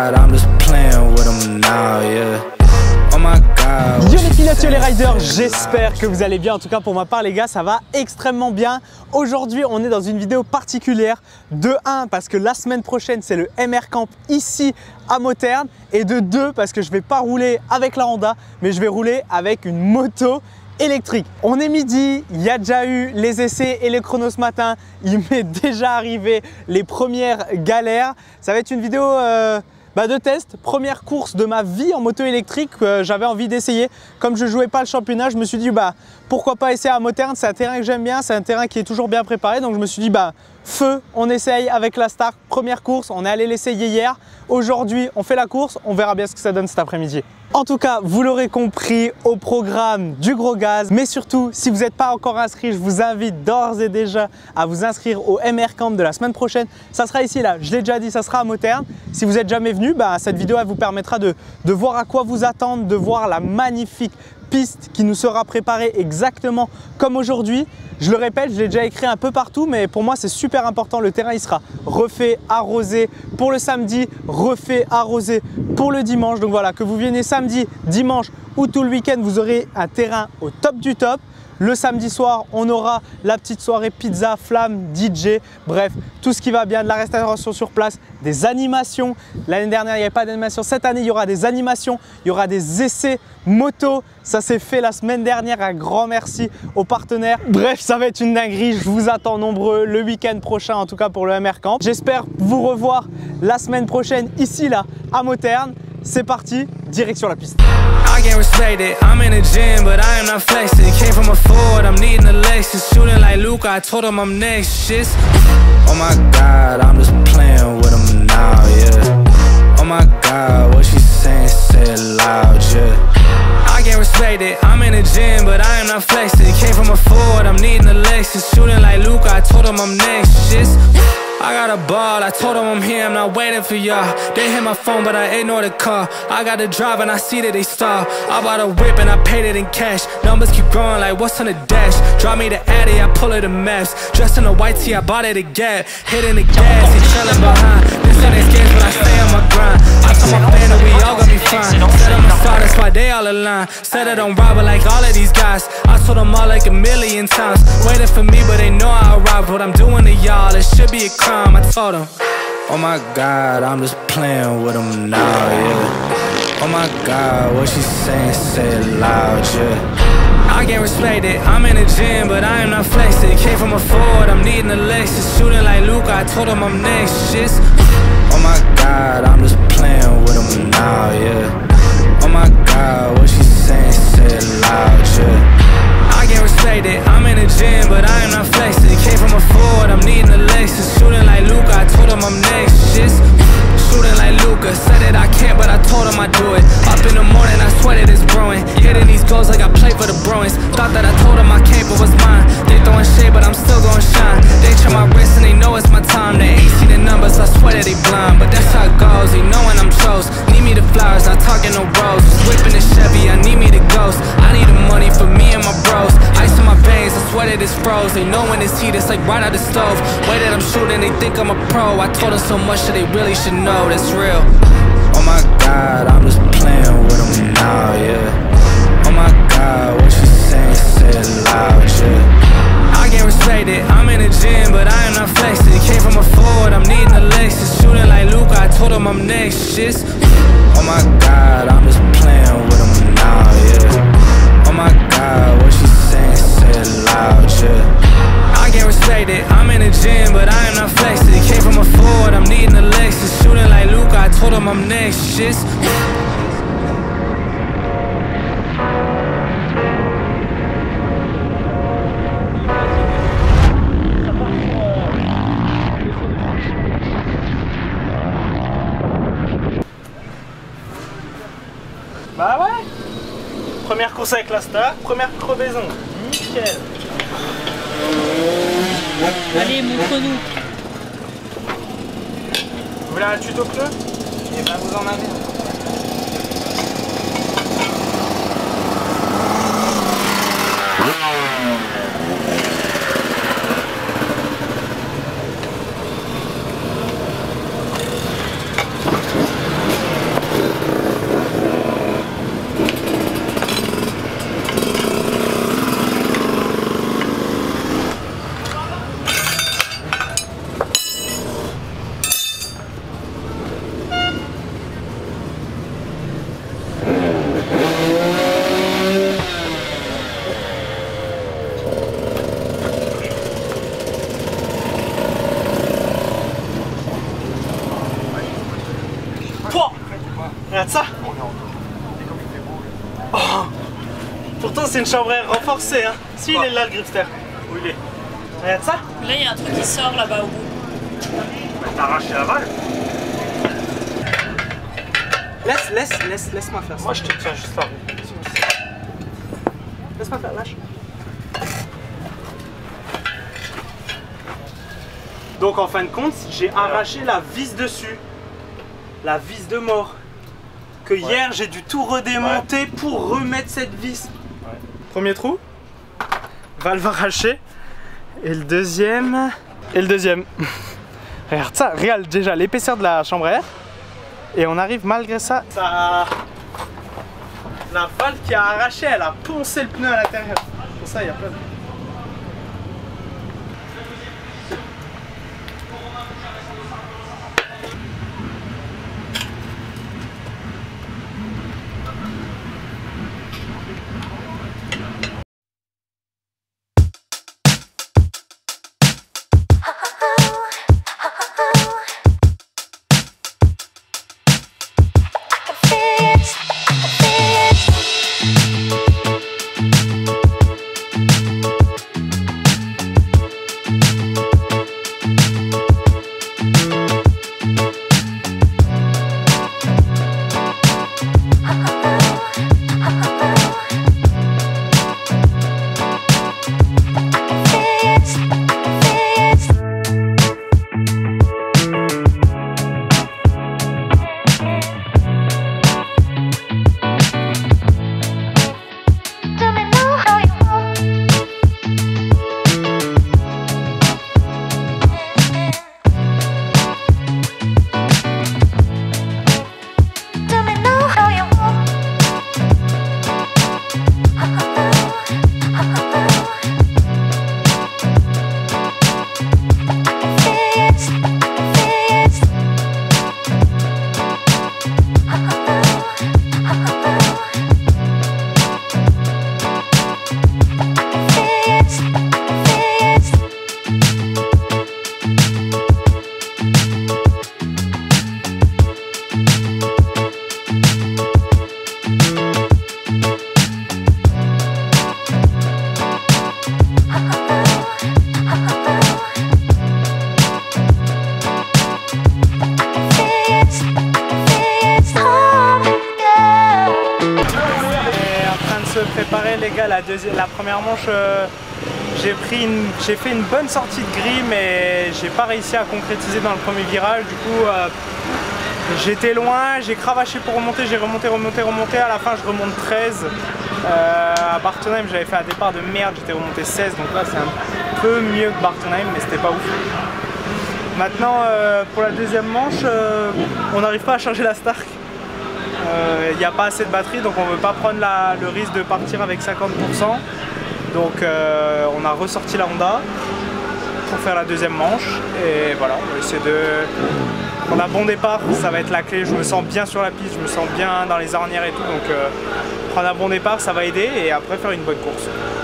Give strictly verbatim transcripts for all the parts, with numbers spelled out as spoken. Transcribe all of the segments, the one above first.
God, I'm just playing with them now, yeah. Oh my God. Yo les pilotes, yo les riders, j'espère que vous allez bien. En tout cas pour ma part les gars, ça va extrêmement bien. Aujourd'hui on est dans une vidéo particulière. De un parce que la semaine prochaine c'est le M R Camp ici à Mottern. Et de deux parce que je vais pas rouler avec la Honda, mais je vais rouler avec une moto électrique. On est midi, il y a déjà eu les essais et les chronos ce matin. Il m'est déjà arrivé les premières galères. Ça va être une vidéo euh, bah de test, première course de ma vie en moto électrique. Euh, j'avais envie d'essayer. Comme je jouais pas le championnat, je me suis dit bah pourquoi pas essayer à Mottern. C'est un terrain que j'aime bien, c'est un terrain qui est toujours bien préparé. Donc je me suis dit bah feu, on essaye avec la Star. Première course, on est allé l'essayer hier. Aujourd'hui, on fait la course, on verra bien ce que ça donne cet après-midi. En tout cas, vous l'aurez compris, au programme du gros gaz. Mais surtout, si vous n'êtes pas encore inscrit, je vous invite d'ores et déjà à vous inscrire au M R Camp de la semaine prochaine. Ça sera ici, là, je l'ai déjà dit, ça sera à Mottern. Si vous n'êtes jamais venu, bah, cette vidéo elle vous permettra de, de voir à quoi vous attendre, de voir la magnifique piste qui nous sera préparée exactement comme aujourd'hui. Je le répète, je l'ai déjà écrit un peu partout, mais pour moi c'est super important. Le terrain il sera refait, arrosé pour le samedi, refait, arrosé pour le dimanche. Donc voilà, que vous vienez samedi, dimanche ou tout le week-end, vous aurez un terrain au top du top. Le samedi soir, on aura la petite soirée pizza, flamme, D J, bref, tout ce qui va bien, de la restauration sur place, des animations. L'année dernière, il n'y avait pas d'animation. Cette année, il y aura des animations, il y aura des essais moto. Ça s'est fait la semaine dernière. Un grand merci aux partenaires. Bref, ça va être une dinguerie. Je vous attends nombreux le week-end prochain, en tout cas pour le M R Camp. J'espère vous revoir la semaine prochaine ici, là, à Mottern. C'est parti, direction la piste. I can't respect it. I'm in the gym, but I am not flexing. Came from a Ford, I'm needing a Lexus. Shooting like Luke, I told him I'm next. Shit. Oh my God, I'm just playing with him now, yeah. Oh my God, what she saying, say it loud, yeah. I can't respect it. I'm in the gym, but I am not flexing. Came from a Ford, I'm needing a Lexus. Shooting like Luke, I told him I'm next. Shit. I got a ball, I told them I'm here, I'm not waiting for y'all. They hit my phone, but I ignore the call. I got the drive and I see that they stall. I bought a whip and I paid it in cash. Numbers keep growing like what's on the dash. Drop me the Addy, I pull it a maps. Dressed in a white tee, I bought it a Gap. Hitting the gas, he trailing behind. This ain't his games, but I stay on my grind. I told my fan that we all gonna be fine. Said I'm a star, that's why they all align. Said I don't rob it like all of these guys. I told them all like a million times. Waiting for me, but they know I'll rob. What I'm doing to y'all, it should be a crime. I told him, oh my God, I'm just playing with him now, yeah. Oh my God, what she saying, say it loud, yeah. I can't respect it. I'm in the gym, but I am not flexing. Came from a Ford, I'm needing a Lexus. Shooting like Luke, I told him I'm next. Shit. Oh my God, I'm just playing with him now, yeah. Oh my God, what she saying, say it loud, yeah. I can't respect it. I'm in the gym, but I am not flexing. Came from a Ford, I'm needing a Lexus. Shooting like Luke, I told him I'm next. Shit. Shooting like Luka, said that I can't, but I told him I do it. Up in the morning, I sweat it is brewing. Hitting these goals like I play for the Bruins. Thought that I told him I can't, but what's mine? They throwing shade, but I'm still gonna shine. They check my wrist and they know it's my time. They ain't see the numbers, I swear that they blind. But that's how it goes, they know when I'm chose. Need me the flowers, not talking no roses. Whipping the Chevy, I need me the ghost. I need the money for me and my bros. Ice in my veins, I swear that it's froze. They know when it's heat, it's like right out the stove. Way that I'm shooting, they think I'm a pro. I told them so much that they really should know. That's real. Oh my God, I'm just playing with him now, yeah. Oh my God, what she saying, say it loud, yeah. I can't respect it. I'm in the gym, but I am not flexing. Came from a Ford, I'm needing a Lexus. Shooting like Luke, I told him I'm next. Shit. Oh my God, I'm just playing with him now, yeah. Oh my God, what she saying, say it loud, yeah. I can't respect it. I'm in the gym, but I am not flexing. Came from a Ford, I'm needing a Lexus. Shooting like Luke, I told him I'm next. Shit. Bah ouais. Première course avec la Star, première crevaison. Nickel. Allez, montre-nous. Vous voulez un tuto pneu? Et ben vous en avez. c'est une chambre à air renforcée, hein. Si, il est là le gripster. Où il est? Regarde ça. Là, il y a un truc qui sort là-bas au bout. Bah, t'as arraché la balle. Laisse, laisse, laisse, laisse-moi faire ça. Moi, je te tiens juste là. Laisse-moi faire, lâche. Donc, en fin de compte, j'ai arraché la vis dessus. La vis de mort. Que ouais. Hier, j'ai dû tout redémonter ouais. pour remettre cette vis. Ouais. Premier trou. Valve arrachée. Et le deuxième. Et le deuxième. Regarde ça, regarde déjà l'épaisseur de la chambre à air. Et on arrive malgré ça. ça... La valve qui a arraché, elle a poncé le pneu à l'intérieur. Pour ça, il y a plein de... Préparer les gars, la, deuxième, la première manche euh, j'ai pris une, j'ai fait une bonne sortie de grille mais j'ai pas réussi à concrétiser dans le premier virage. Du coup euh, j'étais loin, j'ai cravaché pour remonter, j'ai remonté, remonté, remonté. À la fin je remonte treize. euh, À Bartenheim j'avais fait un départ de merde, j'étais remonté seize, donc là c'est un peu mieux que Bartenheim mais c'était pas ouf. Maintenant euh, pour la deuxième manche euh, on n'arrive pas à charger la Stark. Il n'y a pas assez de batterie donc on ne veut pas prendre la, le risque de partir avec cinquante pour cent. Donc euh, on a ressorti la Honda pour faire la deuxième manche et voilà, on va essayer de prendre un bon départ, ça va être la clé. Je me sens bien sur la piste, je me sens bien dans les ornières et tout, donc euh, prendre un bon départ ça va aider et après faire une bonne course.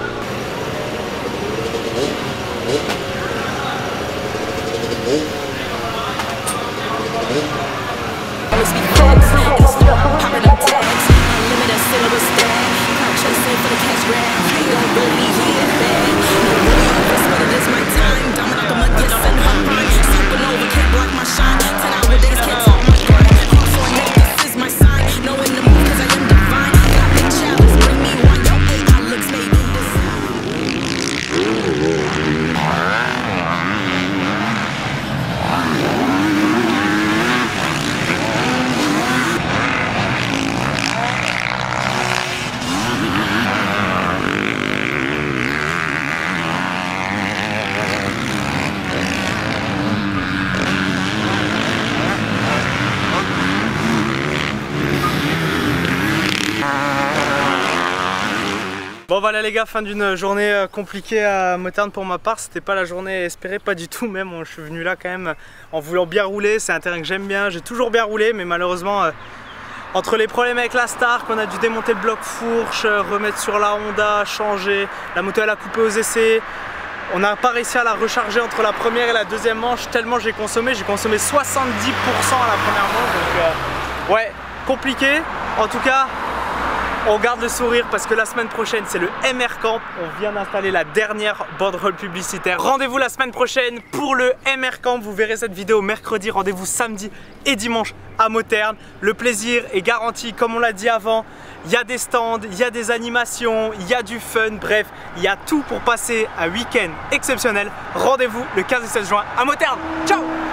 Bon voilà les gars, fin d'une journée compliquée à Moterne pour ma part. C'était pas la journée espérée, pas du tout même. Je suis venu là quand même en voulant bien rouler. C'est un terrain que j'aime bien, j'ai toujours bien roulé, mais malheureusement euh, entre les problèmes avec la Stark, on a dû démonter le bloc fourche, remettre sur la Honda, changer. La moto elle a coupé aux essais. On n'a pas réussi à la recharger entre la première et la deuxième manche tellement j'ai consommé. J'ai consommé soixante-dix pour cent à la première manche, donc euh, ouais, compliqué. En tout cas, On garde le sourire parce que la semaine prochaine c'est le M R Camp. On vient d'installer la dernière banderole publicitaire. Rendez-vous la semaine prochaine pour le M R Camp. Vous verrez cette vidéo mercredi. Rendez-vous samedi et dimanche à Mauterne. Le plaisir est garanti comme on l'a dit avant. Il y a des stands, il y a des animations, il y a du fun. Bref, il y a tout pour passer un week-end exceptionnel. Rendez-vous le quinze et seize juin à Mauterne. Ciao!